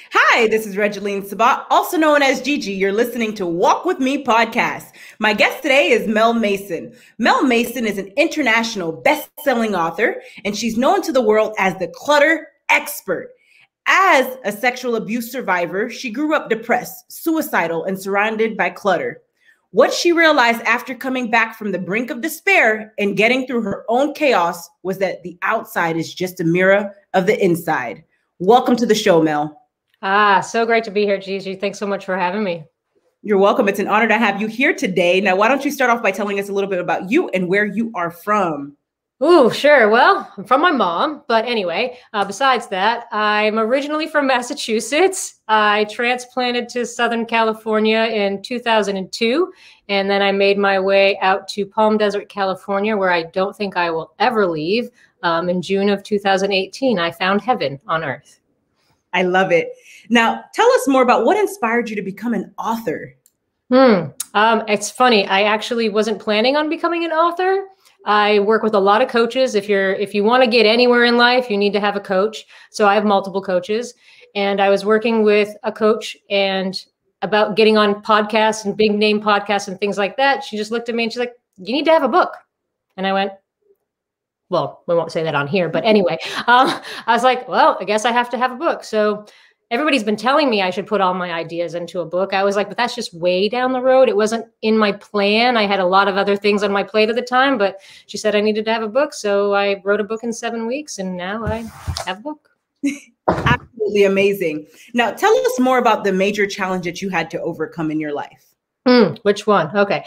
Hi, this is Regeline Sabat, also known as Gigi. You're listening to Walk With Me podcast. My guest today is Mel Mason. Mel Mason is an international best-selling author, and she's known to the world as the clutter expert. As a sexual abuse survivor, she grew up depressed, suicidal, and surrounded by clutter. What she realized after coming back from the brink of despair and getting through her own chaos was that the outside is just a mirror of the inside. Welcome to the show, Mel. So great to be here, Gigi. Thanks so much for having me. You're welcome. It's an honor to have you here today. Now, why don't you start off by telling us a little bit about you and where you are from? Ooh, sure. Well, I'm from my mom. But anyway, besides that, I'm originally from Massachusetts. I transplanted to Southern California in 2002. And then I made my way out to Palm Desert, California, where I don't think I will ever leave. In June of 2018, I found heaven on earth. I love it. Now, tell us more about what inspired you to become an author. It's funny. I actually wasn't planning on becoming an author. I work with a lot of coaches. If you want to get anywhere in life, you need to have a coach. So I have multiple coaches, and I was working with a coach and about getting on podcasts and big name podcasts and things like that. She just looked at me and she's like, "You need to have a book." And I went, well, we won't say that on here, but anyway, I was like, well, I guess I have to have a book. So everybody's been telling me I should put all my ideas into a book. I was like, but that's just way down the road. It wasn't in my plan. I had a lot of other things on my plate at the time, but she said I needed to have a book. So I wrote a book in 7 weeks, and now I have a book. Absolutely amazing. Now, tell us more about the major challenge that you had to overcome in your life. Which one? Okay.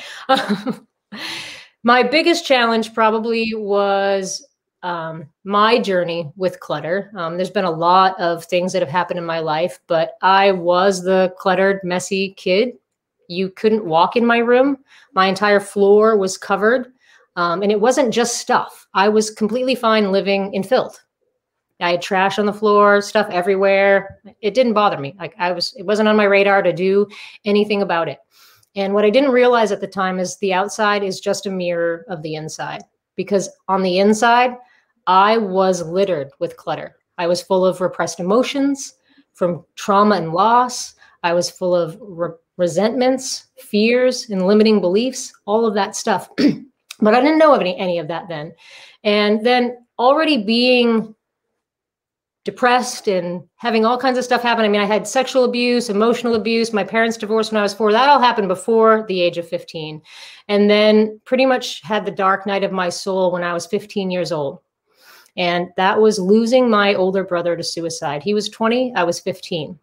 My biggest challenge probably was my journey with clutter. There's been a lot of things that have happened in my life, but I was the cluttered, messy kid. You couldn't walk in my room. My entire floor was covered. And it wasn't just stuff. I was completely fine living in filth. I had trash on the floor, stuff everywhere. It didn't bother me. It wasn't on my radar to do anything about it. And what I didn't realize at the time is the outside is just a mirror of the inside, because on the inside, I was littered with clutter. I was full of repressed emotions from trauma and loss. I was full of resentments, fears, and limiting beliefs, all of that stuff. But I didn't know of any of that then. And then already being depressed and having all kinds of stuff happen. I mean, I had sexual abuse, emotional abuse, my parents divorced when I was 4. That all happened before the age of 15. And then pretty much had the dark night of my soul when I was 15 years old. And that was losing my older brother to suicide. He was 20, I was 15.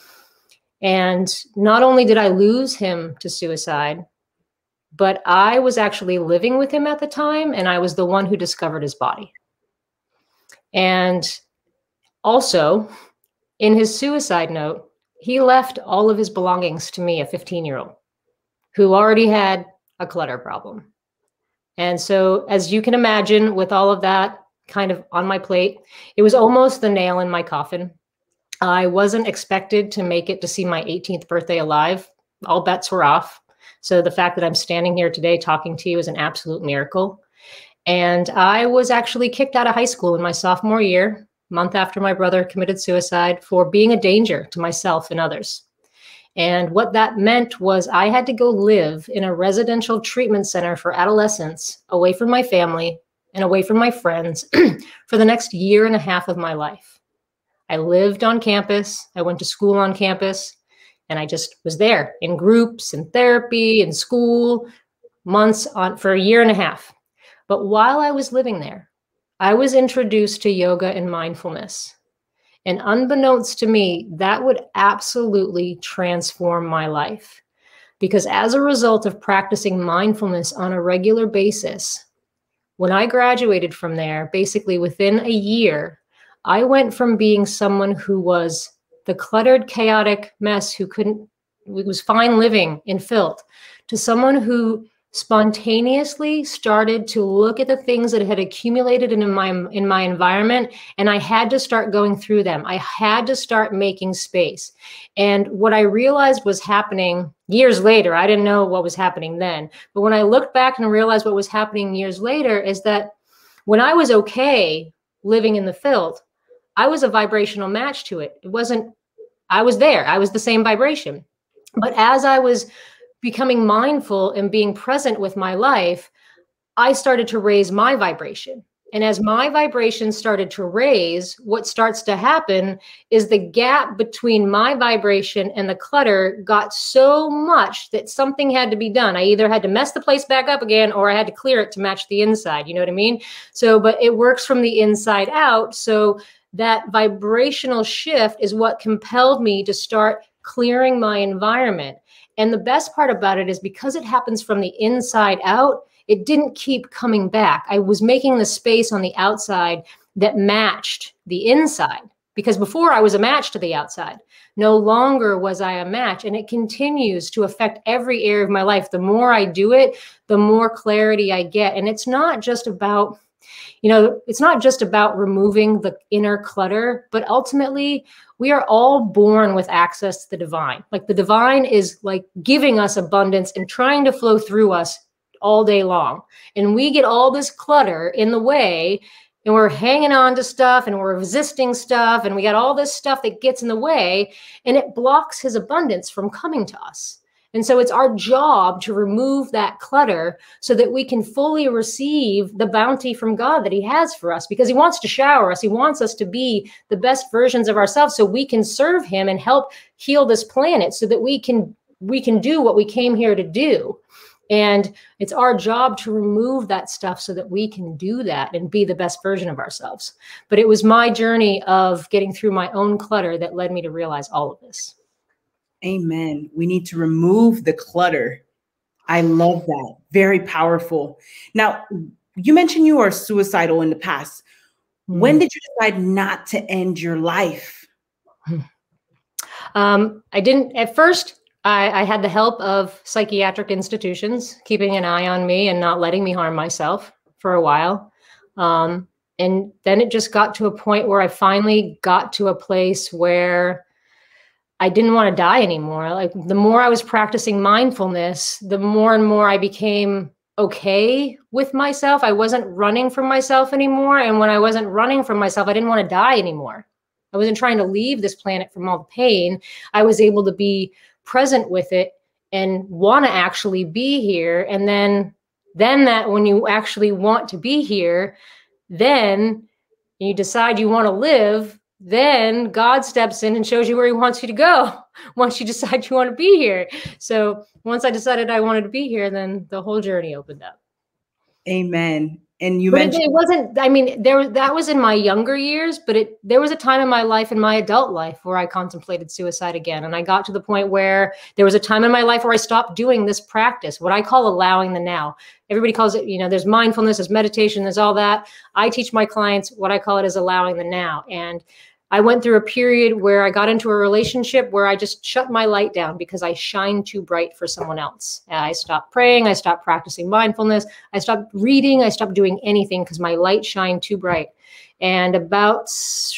And not only did I lose him to suicide, but I was actually living with him at the time, and I was the one who discovered his body. And also, in his suicide note, he left all of his belongings to me, a 15-year-old, who already had a clutter problem. And so, as you can imagine, with all of that kind of on my plate, it was almost the nail in my coffin. I wasn't expected to make it to see my 18th birthday alive. All bets were off. So the fact that I'm standing here today talking to you is an absolute miracle. And I was actually kicked out of high school in my sophomore year, month after my brother committed suicide, for being a danger to myself and others. And what that meant was I had to go live in a residential treatment center for adolescents, away from my family and away from my friends for the next 1.5 years of my life. I lived on campus. I went to school on campus, and I just was there in groups and therapy and school months on for 1.5 years. But while I was living there, I was introduced to yoga and mindfulness. And unbeknownst to me, that would absolutely transform my life. Because as a result of practicing mindfulness on a regular basis, when I graduated from there, basically within 1 year, I went from being someone who was the cluttered, chaotic mess who was fine living in filth, to someone who spontaneously started to look at the things that had accumulated in my environment, and I had to start going through them. I had to start making space. And what I realized was happening years later, I didn't know what was happening then, but when I looked back and realized what was happening years later, is that when I was okay living in the filth, I was a vibrational match to it. It wasn't I was there. I was the same vibration. But as I was becoming mindful and being present with my life, I started to raise my vibration. And as my vibration started to raise, what starts to happen is the gap between my vibration and the clutter got so much that something had to be done. I either had to mess the place back up again, or I had to clear it to match the inside. You know what I mean? So, but it works from the inside out. So that vibrational shift is what compelled me to start clearing my environment. And the best part about it is because it happens from the inside out, it didn't keep coming back. I was making the space on the outside that matched the inside, because before I was a match to the outside. No longer was I a match. And it continues to affect every area of my life. The more I do it, the more clarity I get. And it's not just about, it's not just about removing the inner clutter, but ultimately we are all born with access to the divine. Like the divine is like giving us abundance and trying to flow through us all day long. And we get all this clutter in the way, and we're hanging on to stuff and we're resisting stuff. And we got all this stuff that gets in the way, and it blocks his abundance from coming to us. And so it's our job to remove that clutter so that we can fully receive the bounty from God that he has for us, because he wants to shower us. He wants us to be the best versions of ourselves so we can serve him and help heal this planet so that we can do what we came here to do. And it's our job to remove that stuff so that we can do that and be the best version of ourselves. But it was my journey of getting through my own clutter that led me to realize all of this. Amen. We need to remove the clutter. I love that. Very powerful. Now, you mentioned you were suicidal in the past. When did you decide not to end your life? I didn't at first. I had the help of psychiatric institutions keeping an eye on me and not letting me harm myself for a while. And then it just got to a point where I finally got to a place where I didn't want to die anymore. Like the more I was practicing mindfulness, the more and more I became okay with myself. I wasn't running from myself anymore. And when I wasn't running from myself, I didn't want to die anymore. I wasn't trying to leave this planet from all the pain. I was able to be present with it and want to actually be here. And then that when you actually want to be here, then you decide you want to live, then God steps in and shows you where he wants you to go once you decide you want to be here. So once I decided I wanted to be here, then the whole journey opened up. Amen. And you mentioned it wasn't, I mean, that was in my younger years, but there was a time in my life, in my adult life, where I contemplated suicide again. And I got to the point where there was a time in my life where I stopped doing this practice, what I call allowing the now. Everybody calls it, there's mindfulness, there's meditation, there's all that. I teach my clients what I call it is allowing the now. And I went through a period where I got into a relationship where I just shut my light down because I shined too bright for someone else. I stopped praying. I stopped practicing mindfulness. I stopped reading. I stopped doing anything because my light shined too bright. And about,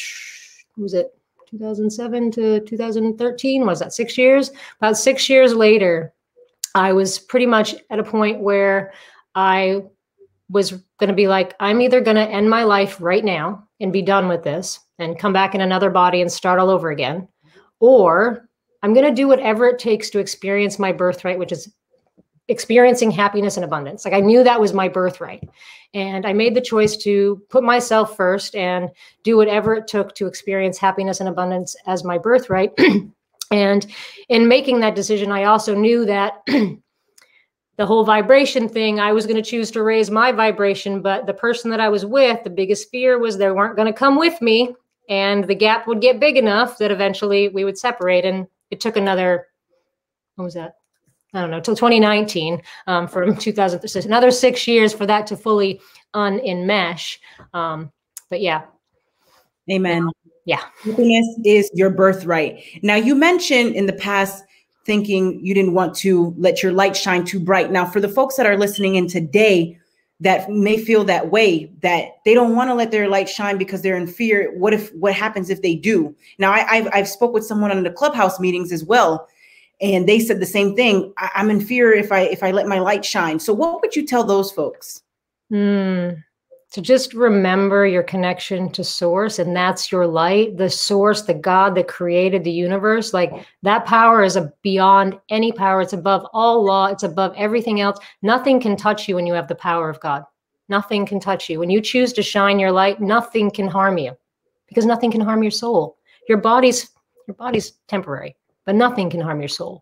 2007 to 2013? Was that 6 years? About 6 years later, I was pretty much at a point where I was going to be like, I'm either going to end my life right now and be done with this and come back in another body and start all over again, or I'm going to do whatever it takes to experience my birthright, which is experiencing happiness and abundance. Like I knew that was my birthright. And I made the choice to put myself first and do whatever it took to experience happiness and abundance as my birthright. And in making that decision, I also knew that the whole vibration thing, I was going to choose to raise my vibration, but the person that I was with, the biggest fear was they weren't going to come with me, and the gap would get big enough that eventually we would separate. And it took another, what was that? I don't know, till 2019, from 2000, so another 6 years for that to fully unenmesh. But yeah. Amen. Yeah. Happiness is your birthright. Now, you mentioned in the past thinking you didn't want to let your light shine too bright. Now, for the folks that are listening in today that may feel that way, that they don't want to let their light shine because they're in fear. What happens if they do? Now, I've spoke with someone on the Clubhouse meetings as well, and they said the same thing. I'm in fear if I let my light shine. So what would you tell those folks? to just remember your connection to source, and that's your light, the source, the God that created the universe. Like that power is beyond any power. It's above all law. It's above everything else. Nothing can touch you when you have the power of God. Nothing can touch you. When you choose to shine your light, nothing can harm you, because nothing can harm your soul. Your body's temporary, but nothing can harm your soul.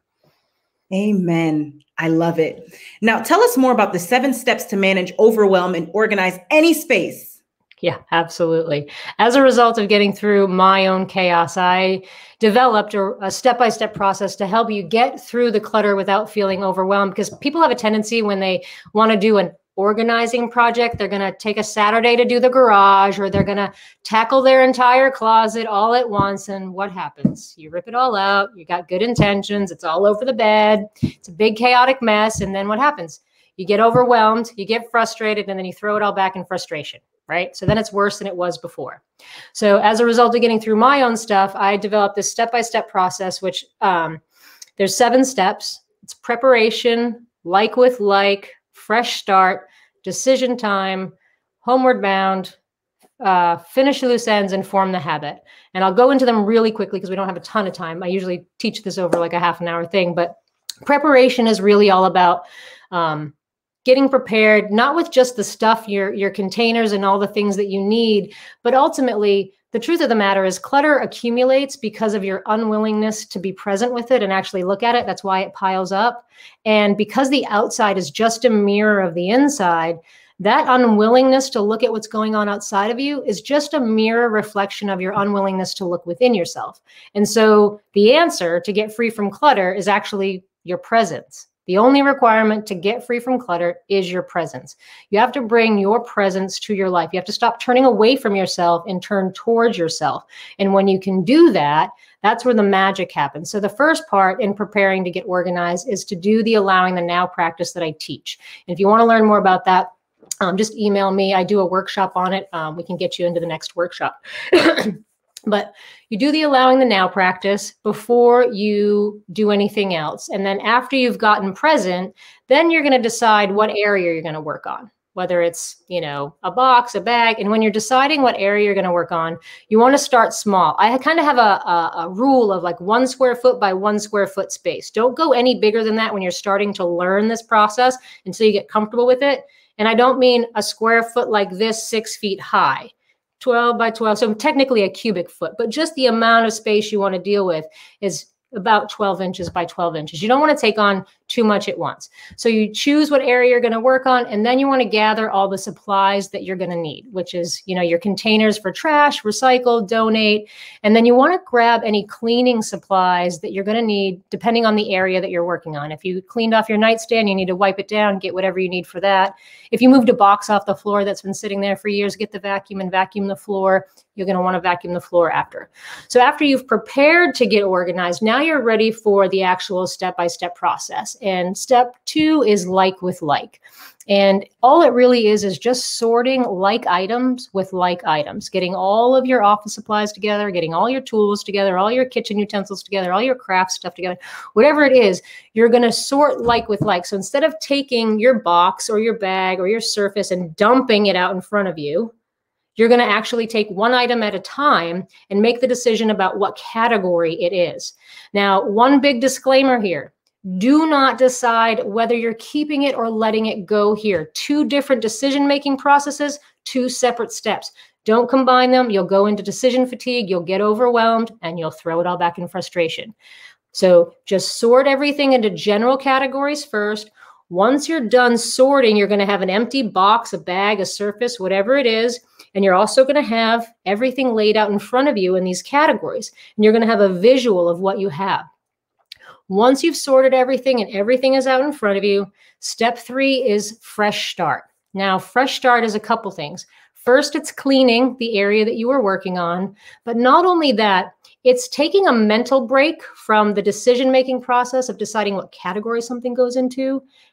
Amen. I love it. Now, tell us more about the 7 steps to manage overwhelm and organize any space. Yeah, absolutely. As a result of getting through my own chaos, I developed a step-by-step process to help you get through the clutter without feeling overwhelmed, because people have a tendency when they want to do an organizing project, they're going to take a Saturday to do the garage, or they're going to tackle their entire closet all at once. And what happens? You rip it all out. You got good intentions. It's all over the bed. It's a big chaotic mess. And then what happens? You get overwhelmed, you get frustrated, and then you throw it all back in frustration, right? So then it's worse than it was before. So as a result of getting through my own stuff, I developed this step-by-step process, which there's 7 steps. It's preparation, like with like, fresh start, decision time, homeward bound, finish loose ends, and form the habit. And I'll go into them really quickly because we don't have a ton of time. I usually teach this over like a half an hour thing, but preparation is really all about getting prepared, not with just the stuff, your containers and all the things that you need, but ultimately the truth of the matter is clutter accumulates because of your unwillingness to be present with it and actually look at it. That's why it piles up. And because the outside is just a mirror of the inside, that unwillingness to look at what's going on outside of you is just a mirror reflection of your unwillingness to look within yourself. And so the answer to get free from clutter is actually your presence. The only requirement to get free from clutter is your presence. You have to bring your presence to your life. You have to stop turning away from yourself and turn towards yourself. And when you can do that, that's where the magic happens. So the first part in preparing to get organized is to do the allowing the now practice that I teach. And if you want to learn more about that, just email me. I do a workshop on it. We can get you into the next workshop. But you do the allowing the now practice before you do anything else. And then after you've gotten present, then you're going to decide what area you're going to work on, whether it's, a box, a bag. And when you're deciding what area you're going to work on, you want to start small. I kind of have a rule of like 1 square foot by 1 square foot space. Don't go any bigger than that when you're starting to learn this process until you get comfortable with it. And I don't mean a square foot like this, 6 feet high. 12 by 12, so technically a cubic foot, but just the amount of space you want to deal with is about 12 inches by 12 inches. You don't want to take on too much at once. So you choose what area you're going to work on, and then you want to gather all the supplies that you're going to need, which is, your containers for trash, recycle, donate. And then you want to grab any cleaning supplies that you're going to need depending on the area that you're working on. If you cleaned off your nightstand, you need to wipe it down, get whatever you need for that. If you moved a box off the floor that's been sitting there for years, get the vacuum and vacuum the floor. You're going to want to vacuum the floor after. So after you've prepared to get organized, now you're ready for the actual step-by-step process. And step 2 is like with like. And all it really is just sorting like items with like items, getting all of your office supplies together, getting all your tools together, all your kitchen utensils together, all your craft stuff together, whatever it is, you're going to sort like with like. So instead of taking your box or your bag or your surface and dumping it out in front of you, you're going to actually take one item at a time and make the decision about what category it is. Now, one big disclaimer here. Do not decide whether you're keeping it or letting it go here. 2 different decision-making processes, 2 separate steps. Don't combine them. You'll go into decision fatigue. You'll get overwhelmed, and you'll throw it all back in frustration. So just sort everything into general categories first. Once you're done sorting, you're going to have an empty box, a bag, a surface, whatever it is. And you're also going to have everything laid out in front of you in these categories. And you're going to have a visual of what you have. Once you've sorted everything and everything is out in front of you, step 3 is fresh start. Now, fresh start is a couple things. First, it's cleaning the area that you were working on. But not only that, it's taking a mental break from the decision-making process of deciding what category something goes into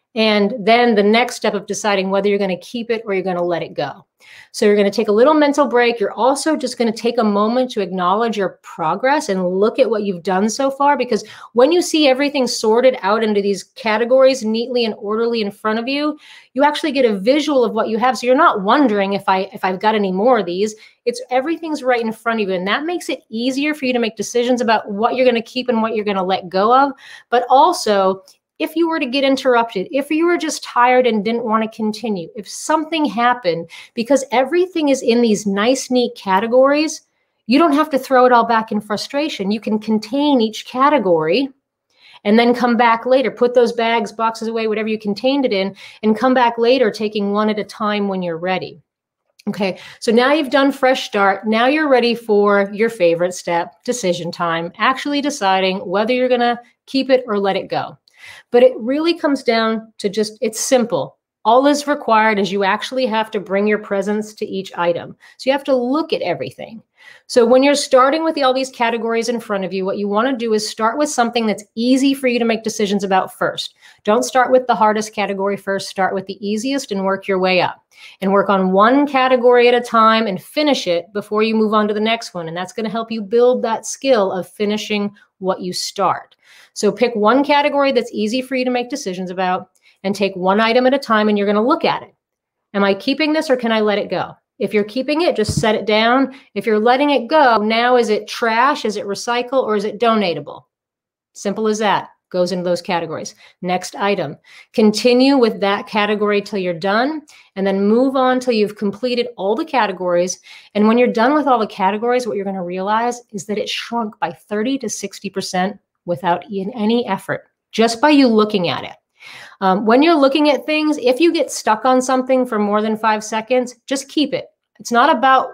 And then the next step of deciding whether you're going to keep it or you're going to let it go. So you're going to take a little mental break. You're also just going to take a moment to acknowledge your progress and look at what you've done so far. Because when you see everything sorted out into these categories neatly and orderly in front of you, you actually get a visual of what you have. So you're not wondering if I've got any more of these. It's everything's right in front of you. And that makes it easier for you to make decisions about what you're going to keep and what you're going to let go of. But also, if you were to get interrupted, if you were just tired and didn't want to continue, if something happened, because everything is in these nice, neat categories, you don't have to throw it all back in frustration. You can contain each category and then come back later, put those bags, boxes away, whatever you contained it in, and come back later, taking one at a time when you're ready. Okay, so now you've done fresh start. Now you're ready for your favorite step, decision time, actually deciding whether you're going to keep it or let it go. But it really comes down to it's simple. All is required is you actually have to bring your presence to each item. So you have to look at everything. So when you're starting with all these categories in front of you, what you want to do is start with something that's easy for you to make decisions about first. Don't start with the hardest category first. Start with the easiest and work your way up. And work on one category at a time and finish it before you move on to the next one. And that's going to help you build that skill of finishing what you start. So pick one category that's easy for you to make decisions about and take one item at a time, and you're going to look at it. Am I keeping this or can I let it go? If you're keeping it, just set it down. If you're letting it go, now is it trash? Is it recycle? Or is it donatable? Simple as that. Goes into those categories. Next item. Continue with that category till you're done, and then move on till you've completed all the categories. And when you're done with all the categories, what you're going to realize is that it shrunk by 30 to 60% without any effort, just by you looking at it. When you're looking at things, if you get stuck on something for more than 5 seconds, just keep it. It's not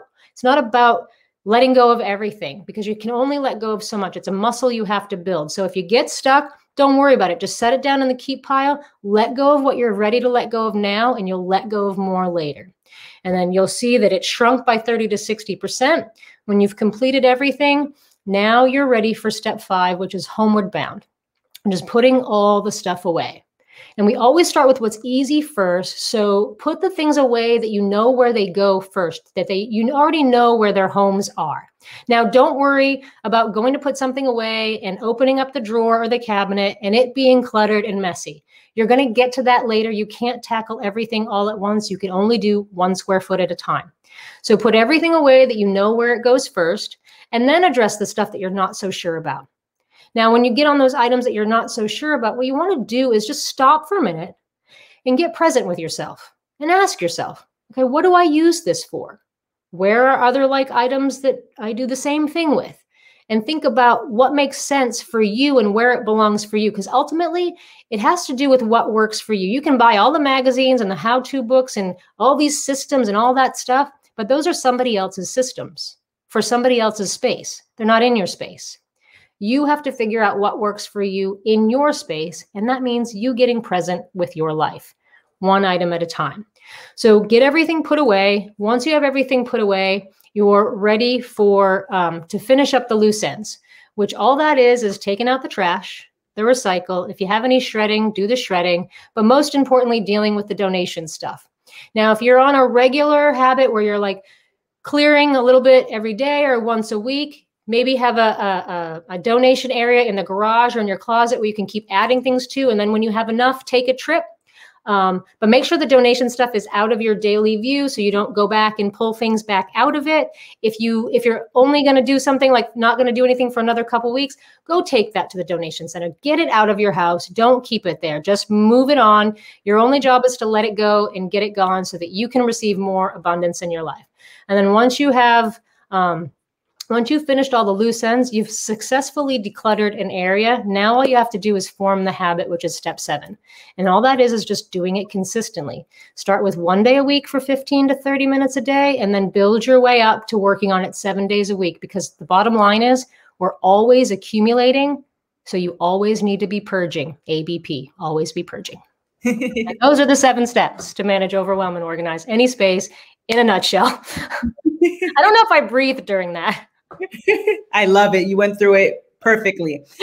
about letting go of everything, because you can only let go of so much. It's a muscle you have to build. So if you get stuck, don't worry about it. Just set it down in the keep pile, let go of what you're ready to let go of now, and you'll let go of more later. And then you'll see that it shrunk by 30 to 60%. When you've completed everything, now you're ready for step 5, which is homeward bound. And just putting all the stuff away. And we always start with what's easy first. So put the things away that you know where they go first, that you already know where their homes are. Now, don't worry about going to put something away and opening up the drawer or the cabinet and it being cluttered and messy. You're going to get to that later. You can't tackle everything all at once. You can only do 1 square foot at a time. So put everything away that you know where it goes first, and then address the stuff that you're not so sure about. Now, when you get on those items that you're not so sure about, what you want to do is just stop for a minute and get present with yourself and ask yourself, okay, what do I use this for? Where are other like items that I do the same thing with? And think about what makes sense for you and where it belongs for you. Because ultimately, it has to do with what works for you. You can buy all the magazines and the how-to books and all these systems and all that stuff, but those are somebody else's systems for somebody else's space. They're not in your space. You have to figure out what works for you in your space, and that means you getting present with your life, one item at a time. So get everything put away. Once you have everything put away, you're ready for to finish up the loose ends, which all that is taking out the trash, the recycle. If you have any shredding, do the shredding, but most importantly, dealing with the donation stuff. Now, if you're on a regular habit where you're like clearing a little bit every day or once a week, maybe have a donation area in the garage or in your closet where you can keep adding things to. And then when you have enough, take a trip. But make sure the donation stuff is out of your daily view so you don't go back and pull things back out of it. If you're only going to do something like not going to do anything for another couple weeks, go take that to the donation center. Get it out of your house. Don't keep it there. Just move it on. Your only job is to let it go and get it gone so that you can receive more abundance in your life. And then once you've finished all the loose ends, you've successfully decluttered an area. Now all you have to do is form the habit, which is step 7. And all that is just doing it consistently. Start with 1 day a week for 15 to 30 minutes a day, and then build your way up to working on it 7 days a week, because the bottom line is we're always accumulating. So you always need to be purging, ABP, always be purging. And those are the 7 steps to manage, overwhelm, and organize any space in a nutshell. I don't know if I breathed during that. I love it. You went through it perfectly.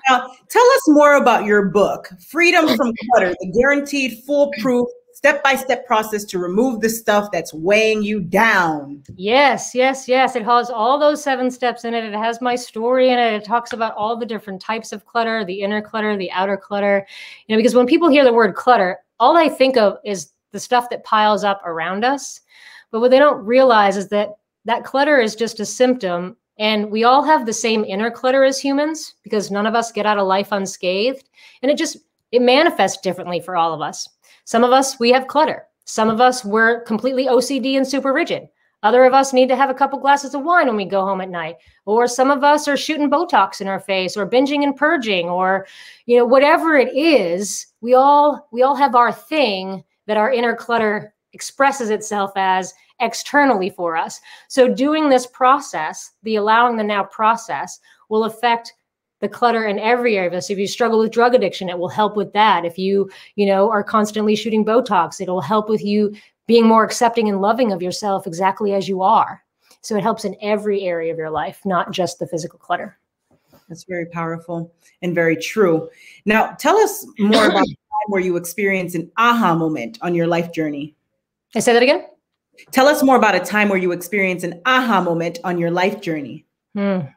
Now, tell us more about your book, Freedom from Clutter, the guaranteed foolproof step-by-step process to remove the stuff that's weighing you down. Yes, yes, yes. It has all those 7 steps in it. It has my story in it. It talks about all the different types of clutter, the inner clutter, the outer clutter. Because when people hear the word clutter, all they think of is the stuff that piles up around us. But what they don't realize is that that clutter is just a symptom. And we all have the same inner clutter as humans because none of us get out of life unscathed. And it manifests differently for all of us. Some of us, we have clutter. Some of us, we're completely OCD and super rigid. Other of us need to have a couple glasses of wine when we go home at night. Or some of us are shooting Botox in our face or binging and purging or, whatever it is, we all have our thing that our inner clutter expresses itself as externally for us. So doing this process, the allowing the now process, will affect the clutter in every area of us. If you struggle with drug addiction, it will help with that. If you are constantly shooting Botox, it'll help with you being more accepting and loving of yourself exactly as you are. So it helps in every area of your life, not just the physical clutter. That's very powerful and very true. Now, tell us more about the time where you experienced an aha moment on your life journey. I say that again? Tell us more about a time where you experienced an aha moment on your life journey. The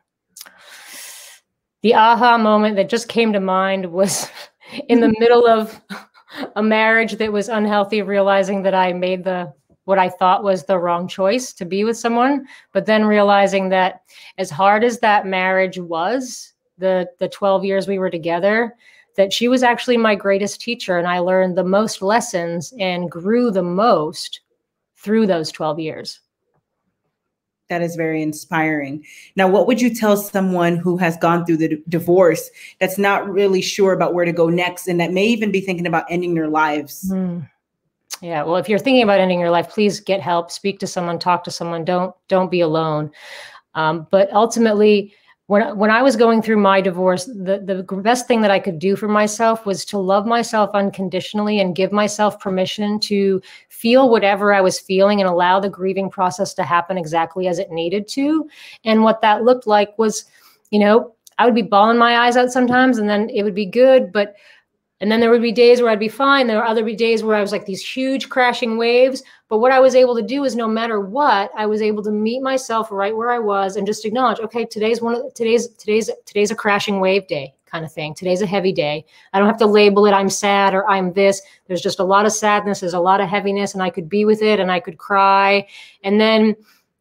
aha moment that just came to mind was in the middle of a marriage that was unhealthy, realizing that I made what I thought was the wrong choice to be with someone, but then realizing that as hard as that marriage was, the 12 years we were together, that she was actually my greatest teacher, and I learned the most lessons and grew the most through those 12 years. That is very inspiring. Now, what would you tell someone who has gone through the divorce that's not really sure about where to go next and that may even be thinking about ending their lives? Yeah, well, if you're thinking about ending your life, please get help, speak to someone, talk to someone. Don't be alone. But ultimately, when I was going through my divorce, the best thing that I could do for myself was to love myself unconditionally and give myself permission to feel whatever I was feeling and allow the grieving process to happen exactly as it needed to. And what that looked like was, I would be bawling my eyes out sometimes and then it would be good. And then there would be days where I'd be fine. There were other days where I was like these huge crashing waves. But what I was able to do is no matter what, I was able to meet myself right where I was and just acknowledge, okay, today's a crashing wave day kind of thing. Today's a heavy day. I don't have to label it, I'm sad or I'm this. There's just a lot of sadness. There's a lot of heaviness and I could be with it and I could cry. And then,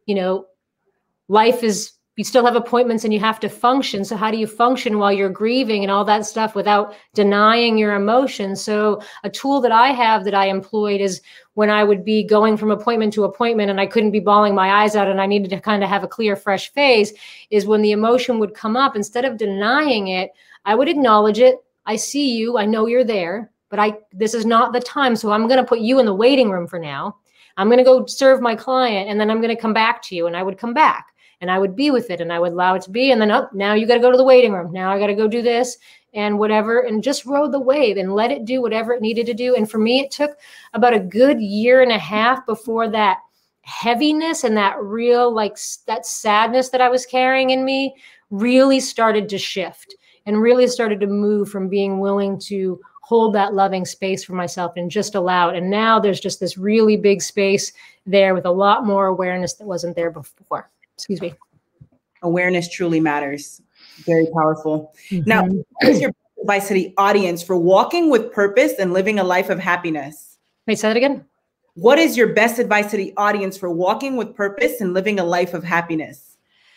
life is, you still have appointments and you have to function. So how do you function while you're grieving and all that stuff without denying your emotions? So a tool that I have that I employed is when I would be going from appointment to appointment and I couldn't be bawling my eyes out and I needed to kind of have a clear, fresh face, is when the emotion would come up, instead of denying it, I would acknowledge it. I see you. I know you're there, but this is not the time. So I'm going to put you in the waiting room for now. I'm going to go serve my client and then I'm going to come back to you. And I would come back. And I would be with it and I would allow it to be. And then, now you got to go to the waiting room. Now I got to go do this and whatever, and just rode the wave and let it do whatever it needed to do. And for me, it took about a good year and a half before that heaviness and that real, that sadness that I was carrying in me really started to shift and really started to move from being willing to hold that loving space for myself and just allow it. And now there's just this really big space there with a lot more awareness that wasn't there before. Excuse me. Awareness truly matters. Very powerful. Now, what is your advice to the audience for walking with purpose and living a life of happiness? Wait, say that again. What is your best advice to the audience for walking with purpose and living a life of happiness?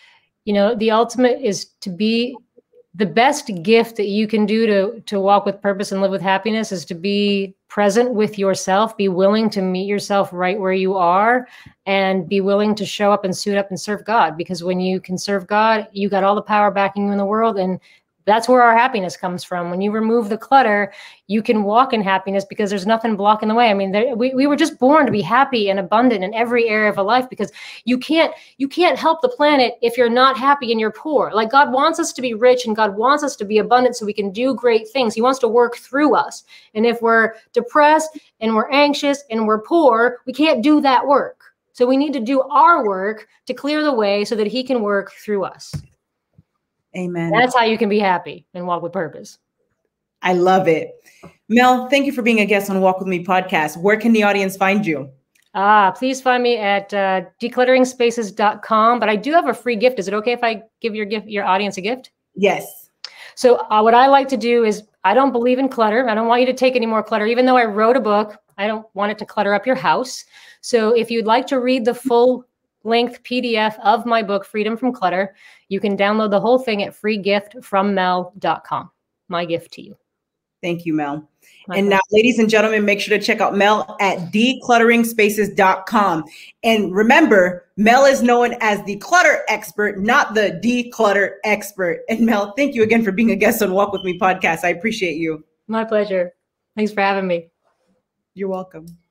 The ultimate is to be the best gift that you can do to walk with purpose and live with happiness is to be present with yourself, be willing to meet yourself right where you are, and be willing to show up and suit up and serve God. Because when you can serve God, you got all the power backing you in the world. And that's where our happiness comes from. When you remove the clutter, you can walk in happiness because there's nothing blocking the way. I mean, we were just born to be happy and abundant in every area of a life, because you can't help the planet if you're not happy and you're poor. Like, God wants us to be rich and God wants us to be abundant so we can do great things. He wants to work through us. And if we're depressed and we're anxious and we're poor, we can't do that work. So we need to do our work to clear the way so that He can work through us. Amen. That's how you can be happy and walk with purpose. I love it. Mel, thank you for being a guest on Walk With Me podcast. Where can the audience find you? Please find me at declutteringspaces.com. But I do have a free gift. Is it okay if I give your audience a gift? Yes. So what I like to do is, I don't believe in clutter. I don't want you to take any more clutter. Even though I wrote a book, I don't want it to clutter up your house. So if you'd like to read the full length PDF of my book, Freedom from Clutter, you can download the whole thing at freegiftfrommel.com. My gift to you. Thank you, Mel. And now, ladies and gentlemen, make sure to check out Mel at declutteringspaces.com. And remember, Mel is known as the clutter expert, not the declutter expert. And Mel, thank you again for being a guest on Walk With Me podcast. I appreciate you. My pleasure. Thanks for having me. You're welcome.